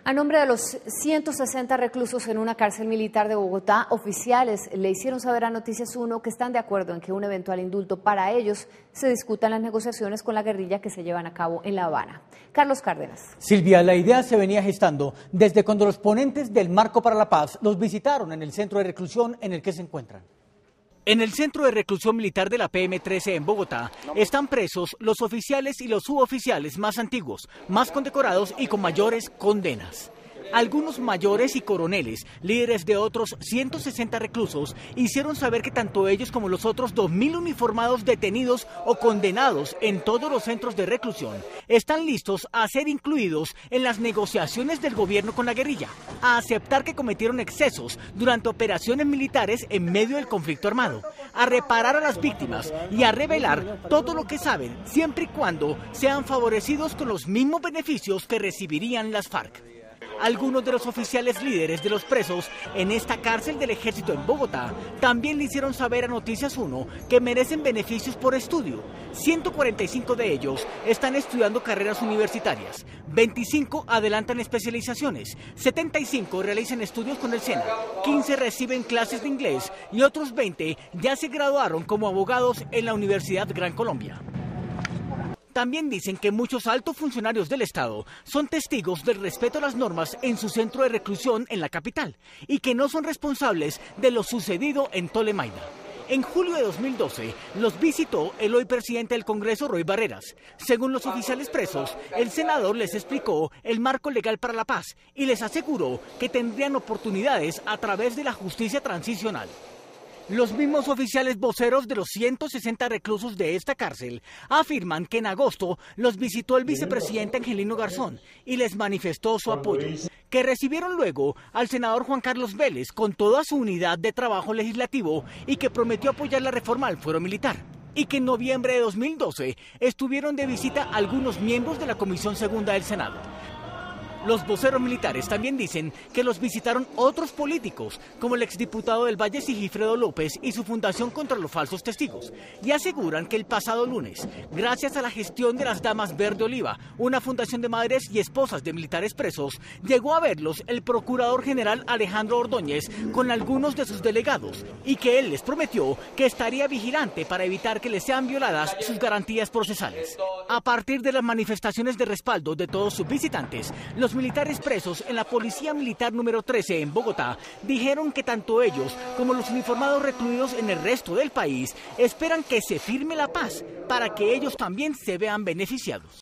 A nombre de los 160 reclusos en una cárcel militar de Bogotá, oficiales le hicieron saber a Noticias 1 que están de acuerdo en que un eventual indulto para ellos se discuta en las negociaciones con la guerrilla que se llevan a cabo en La Habana. Carlos Cárdenas. Silvia, la idea se venía gestando desde cuando los ponentes del Marco para la Paz los visitaron en el centro de reclusión en el que se encuentran. En el centro de reclusión militar de la PM-13 en Bogotá están presos los oficiales y los suboficiales más antiguos, más condecorados y con mayores condenas. Algunos mayores y coroneles, líderes de otros 160 reclusos, hicieron saber que tanto ellos como los otros 2.000 uniformados detenidos o condenados en todos los centros de reclusión están listos a ser incluidos en las negociaciones del gobierno con la guerrilla, a aceptar que cometieron excesos durante operaciones militares en medio del conflicto armado, a reparar a las víctimas y a revelar todo lo que saben, siempre y cuando sean favorecidos con los mismos beneficios que recibirían las FARC. Algunos de los oficiales líderes de los presos en esta cárcel del ejército en Bogotá también le hicieron saber a Noticias 1 que merecen beneficios por estudio. 145 de ellos están estudiando carreras universitarias, 25 adelantan especializaciones, 75 realizan estudios con el SENA, 15 reciben clases de inglés y otros 20 ya se graduaron como abogados en la Universidad Gran Colombia. También dicen que muchos altos funcionarios del Estado son testigos del respeto a las normas en su centro de reclusión en la capital y que no son responsables de lo sucedido en Tolemaida. En julio de 2012 los visitó el hoy presidente del Congreso, Roy Barreras. Según los oficiales presos, el senador les explicó el marco legal para la paz y les aseguró que tendrían oportunidades a través de la justicia transicional. Los mismos oficiales voceros de los 160 reclusos de esta cárcel afirman que en agosto los visitó el vicepresidente Angelino Garzón y les manifestó su apoyo, que recibieron luego al senador Juan Carlos Vélez con toda su unidad de trabajo legislativo y que prometió apoyar la reforma al fuero militar, y que en noviembre de 2012 estuvieron de visita algunos miembros de la Comisión Segunda del Senado. Los voceros militares también dicen que los visitaron otros políticos, como el exdiputado del Valle Sigifredo López y su Fundación contra los Falsos Testigos, y aseguran que el pasado lunes, gracias a la gestión de las Damas Verde Oliva, una fundación de madres y esposas de militares presos, llegó a verlos el Procurador General Alejandro Ordóñez con algunos de sus delegados, y que él les prometió que estaría vigilante para evitar que les sean violadas sus garantías procesales. A partir de las manifestaciones de respaldo de todos sus visitantes, los militares presos en la Policía Militar número 13 en Bogotá dijeron que tanto ellos como los uniformados recluidos en el resto del país esperan que se firme la paz para que ellos también se vean beneficiados.